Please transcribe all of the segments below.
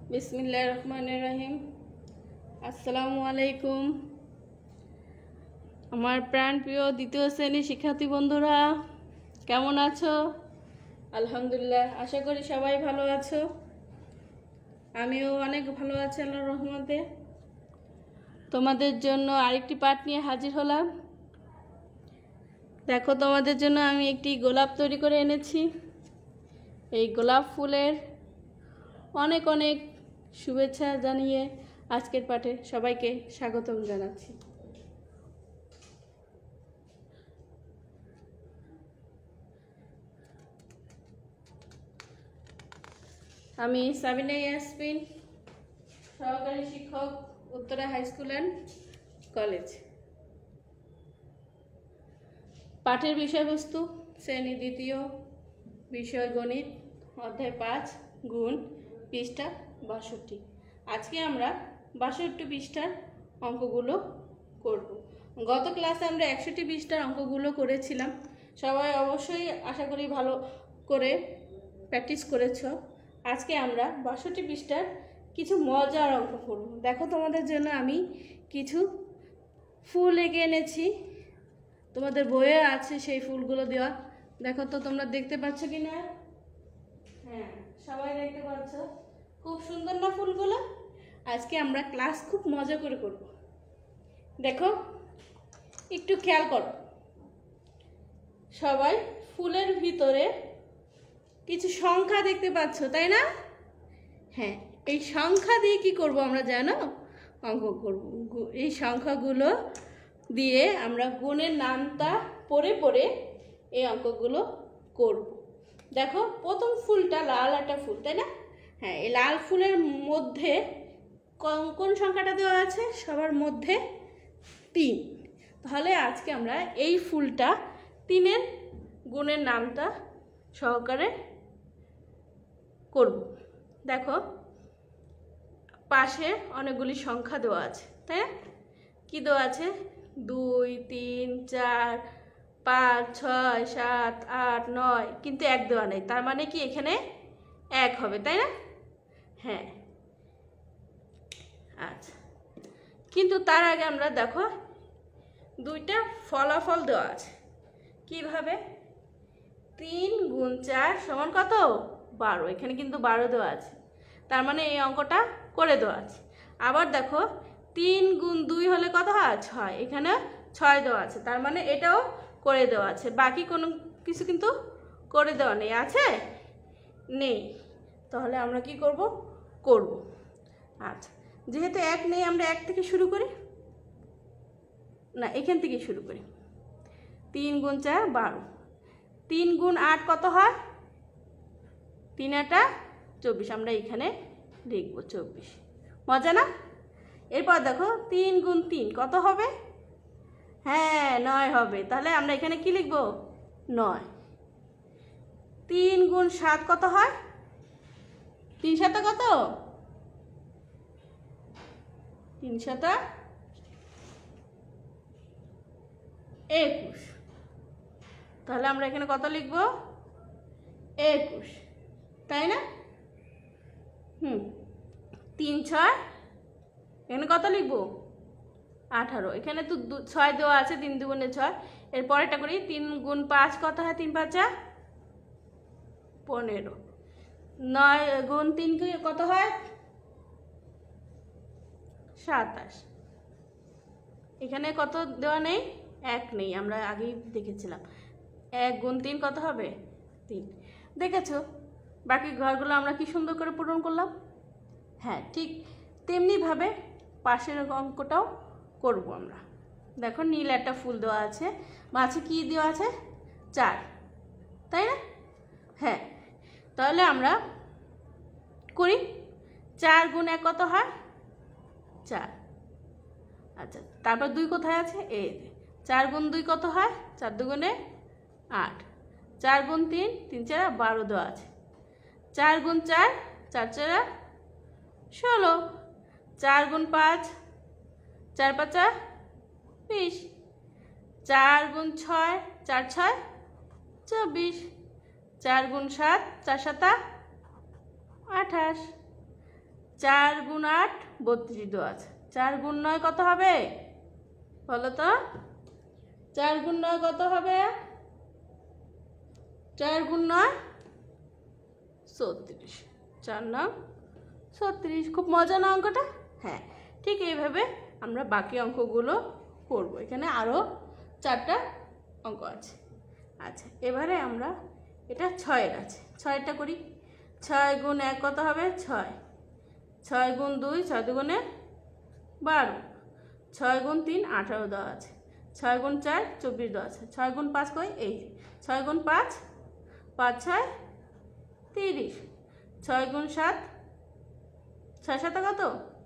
বিসমিল্লাহির রহমানির রহিম। আসসালামু আলাইকুম। আমার প্রাণপ্রিয় দ্বিতীয় শ্রেণীর শিক্ষার্থী বন্ধুরা, কেমন আছো? আলহামদুলিল্লাহ, আশা করি সবাই ভালো আছো। আমিও অনেক ভালো আছি আল্লাহর রহমতে। তোমাদের জন্য আরেকটি পাঠ নিয়ে হাজির হলাম। দেখো, তোমাদের জন্য আমি একটি গোলাপ তৈরি করে এনেছি। এই গোলাপ ফুলের অনেক অনেক শুভেচ্ছা জানিয়ে আজকের পাঠে সবাইকে স্বাগতম জানাচ্ছি। আমি সাবিনা ইয়াসমিন, সহকারী শিক্ষক, Uttara high school and college. পাঠের বিষয়বস্তু শ্রেণী দ্বিতীয়, বিষয় গণিত, অধ্যায় 5, গুণ, পৃষ্ঠা 62। আজকে আমরা 62 পৃষ্ঠার অঙ্কগুলো করব। গত ক্লাসে আমরা 61 পৃষ্ঠার অঙ্কগুলো করেছিলাম। সবাই অবশ্যই আশা করি ভালো করে প্র্যাকটিস করেছ। আজকে আমরা 62 পৃষ্ঠার কিছু মজার অঙ্ক করব। দেখো, তোমাদের জন্য আমি কিছু ফুল এঁকে এনেছি। তোমাদের বইয়ে আছে সেই ফুলগুলো দেওয়া। দেখো তো তোমরা দেখতে পাচ্ছ কি না? হ্যাঁ, সবাই দেখতে পাচ্ছ। খুব সুন্দর না ফুলগুলো? আজকে আমরা ক্লাস খুব মজা করে করব। দেখো, একটু খেয়াল করো। সবাই ফুলের ভিতরে কিছু সংখ্যা দেখতে পাচ্ছ, তাই না? হ্যাঁ, এই সংখ্যা দিয়ে কি করব আমরা জানো? অঙ্ক করব। এই সংখ্যাগুলো দিয়ে আমরা গুণের নামটা পড়ে পড়ে এই অঙ্কগুলো করব। দেখো, প্রথম ফুলটা লাল একটা ফুল, তাই না? হ্যাঁ, এই লাল ফুলের মধ্যে কোন সংখ্যাটা দেওয়া আছে? সবার মধ্যে 3। তাহলে আজকে আমরা এই ফুলটা 3-এর গুণের নামটা সহকারে করব। দেখো, পাশে অনেকগুলি সংখ্যা দেওয়া আছে, তাই না? কি দেওয়া আছে? 2, 3, 4, 5, 6, 7, 8, 9, কিন্তু 1 দেওয়া নেই। তার মানে কি এখানে 1 হবে, তাই না? হ্যাঁ, আচ্ছা। কিন্তু তার আগে আমরা দেখো 2টা ফলাফল দেওয়া আছে। কিভাবে? 3 গুণ 4 সমান কত? 12। এখানে কিন্তু 12 দেওয়া আছে, তার মানে এই অঙ্কটা করে দেওয়া আছে। আবার দেখো, 3 গুণ 2 হলে কত হয়? 6। এখানে 6 দেওয়া আছে, তার মানে এটাও করে দেওয়া আছে। বাকি কোনো কিছু কিন্তু করে দেওয়া নেই। আছে? নেই। তাহলে আমরা কি করব? করব। আচ্ছা, যেহেতু 1 নেই, আমরা 1 থেকে শুরু করি না, এখান থেকে শুরু করি। 3 গুণ 4 12। 3 গুণ 8 কত হয়? 3 8 24। আমরা এখানে লিখব 24। মজা না? এরপর দেখো, 3 গুণ 3 কত হবে? হ্যাঁ, 9 হবে। তাহলে আমরা এখানে কি লিখব? 9। 3 গুণ 7 কত হয়? 3 7 কত? 3 7 21। তাহলে আমরা এখানে কত লিখব? 21, তাই না? 3 6, এখানে কত লিখব? 18। এখানে তো 6 দেওয়া আছে, 3 দুগুণে 6। এরপরেটা করি। 3 গুণ 5 কত হয়? 3 5 15। 9 গুণ 3 কত হয়? 27। এখানে কত দেওয়া নেই? 1 নেই, আমরা আগেই দেখেছিলাম। 1 গুণ 3 কত হবে? 3। দেখেছো বাকি ঘরগুলো আমরা কি সুন্দর করে পূরণ করলাম? হ্যাঁ, ঠিক তেমনিভাবে পাশের অঙ্কটাও করব আমরা। দেখো, নীল একটা ফুল দেওয়া আছে, মাঝে কি দেওয়া আছে? 4, তাই না? হ্যাঁ, তাহলে আমরা করি। 4 গুণ 1 কত হয়? 4। আচ্ছা, তারপর 2 কোথায় আছে? এই 4 গুণ 2 কত হয়? 4 দুগুণে 8। 4 গুণ 3 3 4 12 দেওয়া আছে। 4 গুণ 4 4 4 16। 4 গুণ 5 4 5 20। 4 গুণ 6 4 6 24। 4 গুণ 7 4 7 28। 4 গুণ 8 32 দেওয়া আছে। 4 গুণ 9 কত হবে বলো তো? 4 গুণ 9 কত হবে? 4 গুণ 9 36। 4 9 36। খুব মজা না অঙ্কটা? হ্যাঁ, ঠিক এইভাবে আমরা বাকি অঙ্কগুলো করব। এখানে আরও 4টা অঙ্ক আছে। আচ্ছা, এবারে আমরা এটা 6-এর আছে, 6টা করি। 6 গুণ 1 কত হবে? 6। 6 গুণ 2 6 দুগুণে 12। 6 গুণ 3 18 দেওয়া আছে। 6 গুণ 4 24 দেওয়া আছে। 6 গুণ 5 কই? এই 6 গুণ 5 5 6 30। 6 গুণ 7 6 7 কত?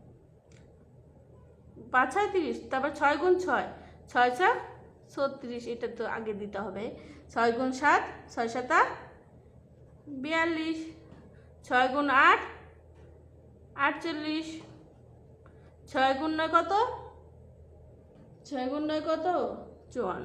5 6 30। তারপর 6 গুণ 6 6 6 36। এটা তো আগে দিতে হবে। 6 গুণ 7 6 7 42। 6 গুণ 8 48। 6 গুণ 9 কত? 6 গুণ 9 কত? 54।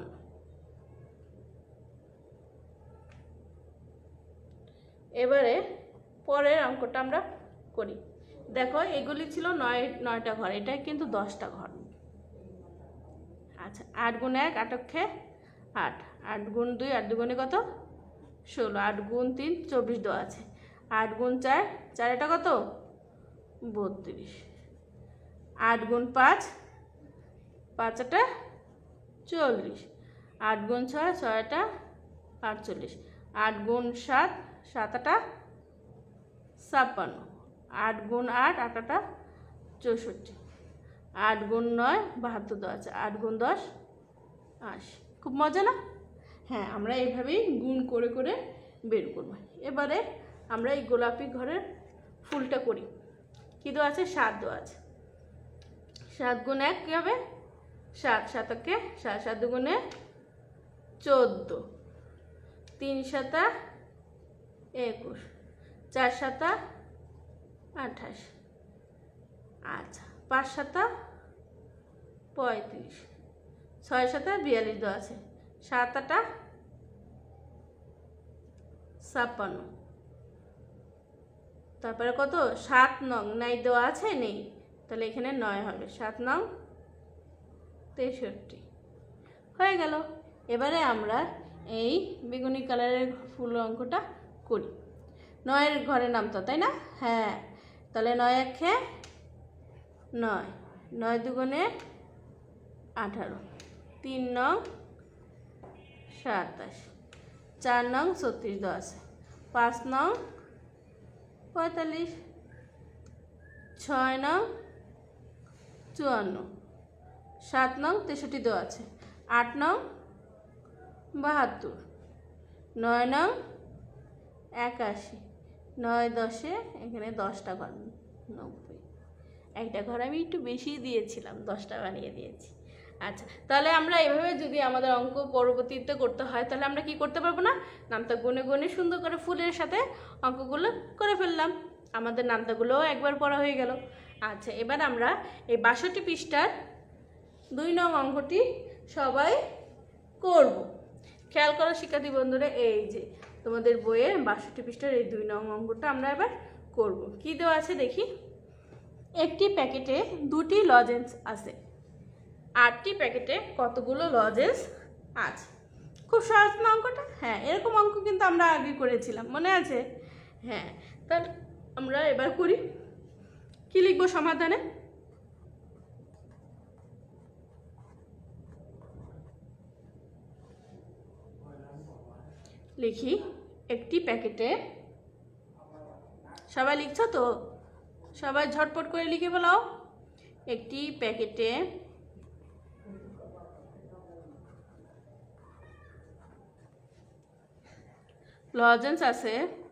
এবারে পরের অঙ্কটা আমরা করি। দেখো, এগুলি ছিল 9টা ঘর, এটা কিন্তু 10টা ঘর। আচ্ছা, 8 গুণ 1 8 অক্ষে 8। 8 গুণ 2 8 দুগুণে কত? 16। 8 গুণ 3 24 দেওয়া আছে। 8 গুণ 4 4 এটা কত? 32। 8 গুণ 5 5 এটা 40। 8 গুণ 6 6 এটা 48। 8 গুণ 7 7 এটা 56। 8 গুণ 8 8 এটা 64। 8 গুণ 9 72 দেওয়া আছে। 8 গুণ 10 80। খুব মজা না? হ্যাঁ, আমরা এইভাবেই গুণ করে করে বের করব। এবারে আমরা এই গোলাপি ঘরের ফুলটা করি। কী দেওয়া আছে? 7 দেওয়া আছে। 7 গুণ 1 কী হবে? 7। 7 কে 7 7 দুগুণে 14। 3 7 21। 4 7 28। আচ্ছা, 5 7 35। 6 7 42 দেওয়া আছে। 7 8 56। তারপরে কত? 7 নং নাই দেওয়া আছে? নেই, তাহলে এখানে 9 হবে। 7 নং 63। হয়ে গেল। এবারে আমরা এই বেগুনি কালারের ফুল অঙ্কটা করি। 9-এর ঘরে নামতো, তাই না? হ্যাঁ, তাহলে 9 একে 9। 9 দুগুণে 18। 3 নং 27। 4 নং 36 দেওয়া আছে। 5 নং 45। 6 নং 54। 7 নং 63 দেওয়া আছে। 8 নং 72। 9 নং 81। 9 10-এ এখানে 10টা ঘর 90। একটা ঘর আমি একটু বেশি দিয়েছিলাম, 10টা বানিয়ে দিয়েছি। আচ্ছা, তাহলে আমরা এভাবে যদি আমাদের অঙ্ক পরবর্তীতে করতে হয়, তাহলে আমরা কি করতে পারবো না? নামতা গুনে গুনে সুন্দর করে ফুলের সাথে অঙ্কগুলো করে ফেললাম। আমাদের নামতাগুলোও একবার পড়া হয়ে গেল। আচ্ছা, এবার আমরা এই 62 পৃষ্ঠার 2 নং অঙ্কটি সবাই করব। খেয়াল করো শিক্ষার্থী বন্ধুরা, এই যে তোমাদের বইয়ের 62 পৃষ্ঠার এই 2 নং অঙ্কটা আমরা এবার করব। কি দেওয়া আছে দেখি। একটি প্যাকেটে 2টি লজেন্স আছে। 8টি প্যাকেটে কতগুলো লজেন্স আছে? খুব সহজ না অঙ্কটা? হ্যাঁ, এরকম অঙ্ক কিন্তু আমরা আগে করেছিলাম, মনে আছে? হ্যাঁ, তাহলে আমরা এবার করি। কি লিখবো সমাধানে? লিখি একটি প্যাকেটে, সবাই লিখছো তো? সবাই ঝটপট করে লিখে ফেলাও। একটি প্যাকেটে লজেন্স আছে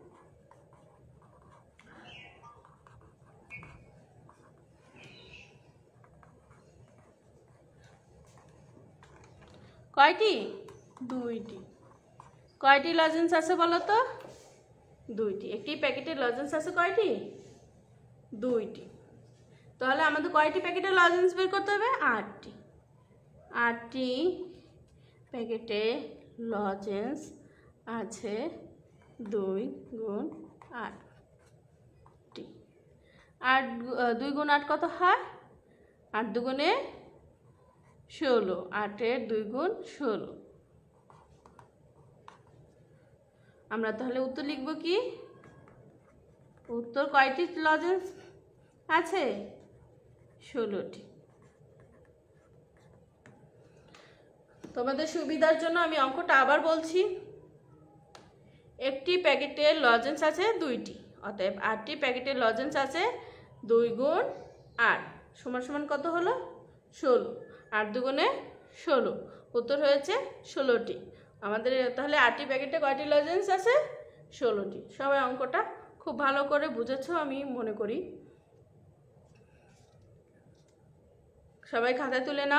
কয়টি? 2টি। কয়টি লজেন্স আছে বলো তো? 2টি। একটি প্যাকেটে লজেন্স আছে কয়টি? 2টি। তাহলে আমাদের কয়টি প্যাকেটে লজেন্স বের করতে হবে? 8টি। 8টি প্যাকেটে লজেন্স আছে 2 গুণ 8টি। 8 2 গুণ 8 কত হয়? 8 দুগুণে 16, 8-এর 2 গুণ 16। আমরা তাহলে উত্তর লিখব কি? উত্তর কয়টি লজেন্স আছে? 16টি। তোমাদের সুবিধার জন্য আমি অঙ্কটা আবার বলছি। একটি প্যাকেটের লজেন্স আছে 2টি, অতএব 8টি প্যাকেটের লজেন্স আছে 2 গুণ 8 সমান সমান কত হলো? 16। 8 দুগুণে 16, উত্তর হয়েছে 16টি। আমাদের তাহলে 8টি প্যাকেটে কয়টি লজেন্স আছে? 16টি। সবাই অঙ্কটা খুব ভালো করে বুঝেছো আমি মনে করি। সবাই খাতায় তুলে নাও।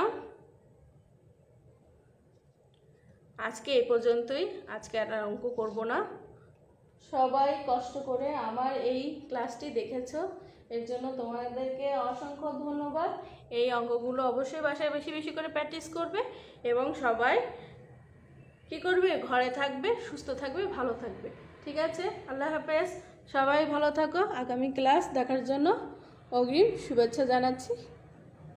আজকে এই পর্যন্তই, আজকে আর অঙ্ক করব না। সবাই কষ্ট করে আমার এই ক্লাসটি দেখেছো, এর জন্য তোমাদেরকে অসংখ্য ধন্যবাদ। এই অঙ্কগুলো অবশ্যই বাসায় বেশি বেশি করে প্র্যাকটিস করবে এবং সবাই কী করবে? ঘরে থাকবে, সুস্থ থাকবে, ভালো থাকবে। ঠিক আছে, আল্লাহ হাফেজ। সবাই ভালো থাকো। আগামী ক্লাস দেখার জন্য অগ্রিম শুভেচ্ছা জানাচ্ছি।